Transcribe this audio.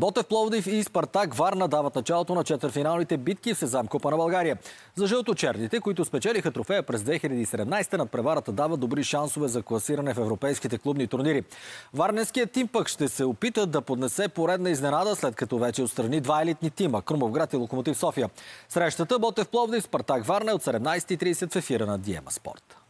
Ботев Пловдив и Спартак Варна дават началото на четвъртфиналните битки в Сезам Купа на България. За жълточерните, които спечелиха трофея през 2017, надпреварата дава добри шансове за класиране в европейските клубни турнири. Варненският тим пък ще се опита да поднесе поредна изненада, след като вече отстрани два елитни тима – Крумовград и Локомотив София. Срещата Ботев Пловдив Спартак Варна е от 17:30 в ефира на Диема Спорт.